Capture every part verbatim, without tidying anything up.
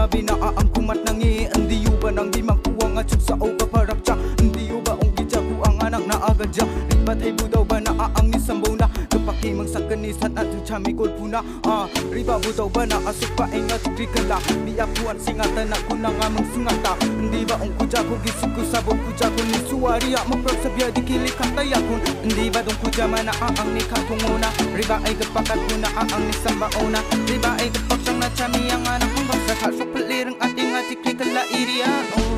binaang kumat nangi Andi uba nang di makuwang at sa o kaparap siya Andi uba ong gijaku ang anak na agad siya Lipat ay budaw ba naaang ni sambaw na Kapakimang sa kanisan at ang chamigol puna ah, Riba budaw ba na asok pa ay nga tukrikala Biyapuan singatan ako na nga mang sungata Andi ba ong kujaku gisuko sabong kujaku ni suwari at magprog sa biya di kilikang tayakon Andi ba dong kujama na aang ni katunguna Riba ay kapakat ko na aang ni sambaona Riba ay kapak siyang na chami ang anak kong bangsa Kalsok palirang ating atik krikala iriya oh.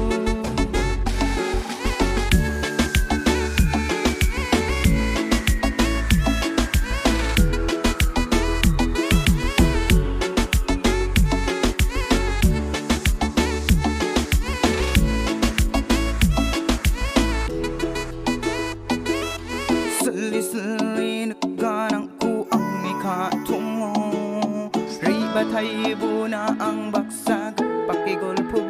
Sali-sali nagganang ko ang ikatungo Riba tayo na ang baksag pakigolpo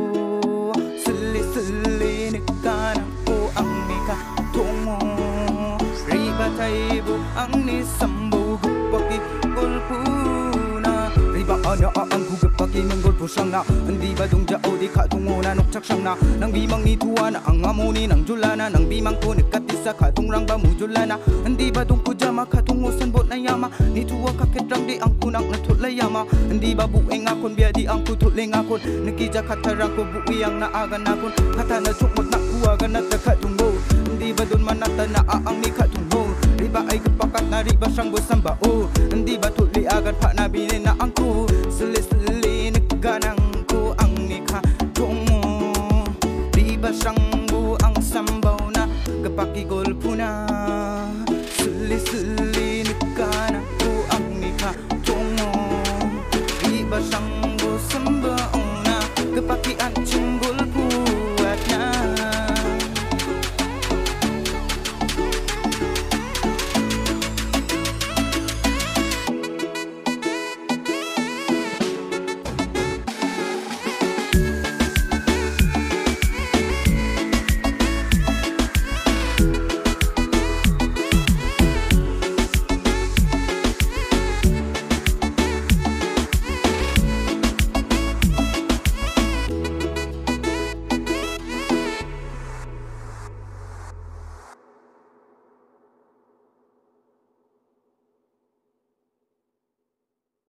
Sali-sali nagganang ko ang ikatungo Riba tayo ang nisambog pakigolpo na Riba ana ang hugap pakinanggolpo siyang na Andi ba dong jao di katungo na nokchak siyang na Nang bimang nituwa na ang amuni ng julana Nang bimang ko nagkatisa katung rang ba mujulana Andi ba dong kujama katungo sanbot na yama Nituwa kaketrang di ang kunang natulayama Andi ba bueng akon biya di ang kutuling akon Nagkija katarang ko buwi ang naagan akon Kata na chukmot na kuwagan at katungo Andi ba dun manata na aang ni katungo Riba ay kapakat na riba siyang busang bao Andi ba tuliagan pa na binin na